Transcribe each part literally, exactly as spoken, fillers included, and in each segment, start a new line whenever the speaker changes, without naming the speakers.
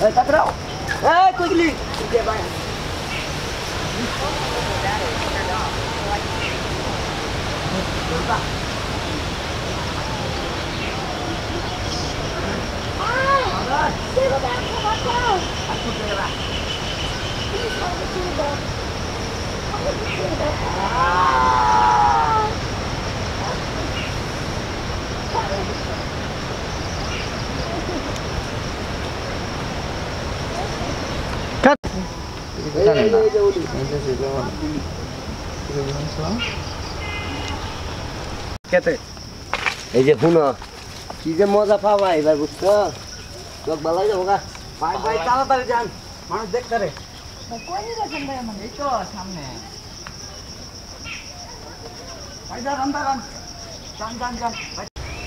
Eh, tak terau. Eh, kau gili. Dia bayar. Ah, dia dah makan. Aku kira. Ini sama juga. Aku kira. Ah.
Cut.
Kete. এই যে শুনো কি যে মজা পাবা এবার বুঝছো লোক ভালোই যাবো গা ভাই ভাই তাড়াতাড়ি যান মানুষ দেখতে রে
কই নিয়ে যাচ্ছেন ভাই আমার
এই তো সামনে
ভাই যান দাঁড়ান যান যান যান ভাই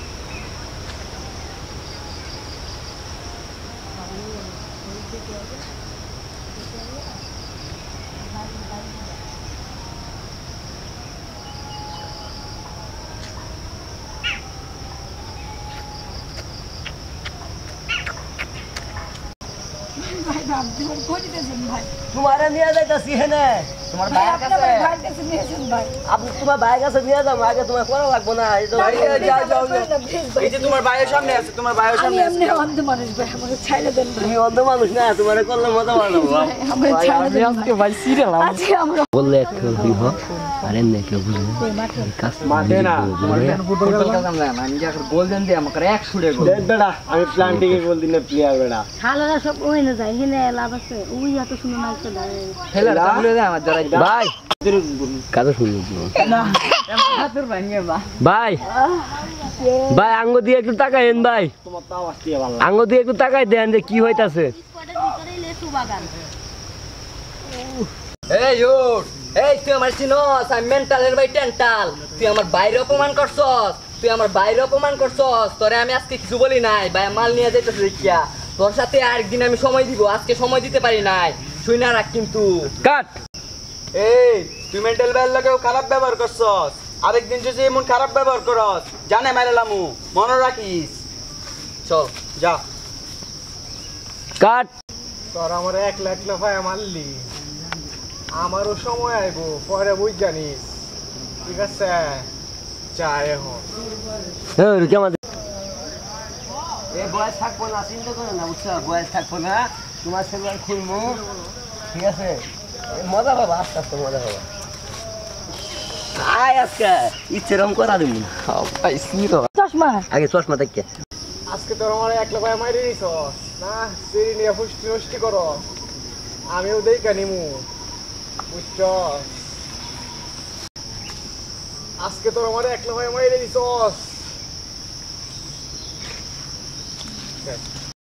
ভাই বাপ তোমার কই দিতেছেন ভাই
তোমারে নিয়ে যাইতাছি হেনে তোমার ভাইয়ের কাছে
ভাই কাছে নিয়েছেন ভাই
আপনি তোমার ভাইয়ের কাছে নিয়ে যাও আগে তোমার করা লাগবে না এই তো যাও যাও
এই যে তোমার ভাইয়ের সামনে আছে তোমার ভাইয়ের সামনে আছে
আমি এমনি অন্ধ মানুষ ভাই আমাকে ছাইড়ে দেন ভাই
তুমি অন্ধ মানুষ না তোমারে করলে মজা পাবো
আমাকে ছাইড়ে দেন
আজকে ভাই সিরিয়াল
আজকে আমরা
বললে একটু দিব আর এমনি কেউ বুঝবে কাজ
মাঠে না তোমার ফুটবল খেলতাম না আমি যখন গোল দেন দিয়ে আমাকে এক ছুড়ে গোল
দেখ বেটা আমি প্ল্যান্টিং এ গোল দিনে প্লেয়ার বেটা
শালারা সব ওই না যায় হেনে লাভ আছে ওই এত সুন্দর নাচ তো দাঁড়ায়
খেলা তাহলে দে আমার জড়াই
ভাই কাজ শুনি
না হাতের ভাঙিয়ে বা
ভাই ভাই আঙ্গ দিয়ে একটু তাকাইন ভাই
তোমার তাও আসতে ভালো
আঙ্গ দিয়ে একটু তাকাই দেন যে কি হইতাছে
এই ওট এই তুই আমার চিনস আমি মেন্টালের ভাই টেন্টাল তুই আমার বাইরে অপমান করছস তুই আমার বাইরে অপমান করছস তোরে আমি আজকে কিছু বলি নাই ভাই মাল নিয়ে যাইতেছ দেখিয়া তোর সাথে আরেকদিন আমি সময় দিব আজকে সময় দিতে পারি নাই শুই না রাখ কিন্তু
কাট
এই তুই মেন্টাল ভাইয়ের লগেও খারাপ ব্যবহার করছস আরেকদিন যদি এমন খারাপ ব্যবহার করস জানে মাইরালামু মনে রাখিস চল যা
কাট
তোর আমার এক লাখ লাফায় মারলি আমারও সময় আইব পরে বুঝ জানিস ঠিক আছে যা এখন
হ্যাঁ কেমন এই বয়স থাকবো না চিন্তা করো না বুঝছো বয়স থাকবো না তোমার সেবার খুলবো ঠিক আছে মজা পাবা আস্তে আস্তে মজা পাবা আয় আজকে ইচ্ছে রকম করা দিব
চশমা
আগে চশমা দেখে
আজকে তোর আমার এক লাফায় মারি নিছ না সিঁড়ি নিয়ে ফুষ্টি নষ্টি করো আমিও দেখা নিমু বুঝছ আজকে তোর আমার এক লাফায় মারি নিছ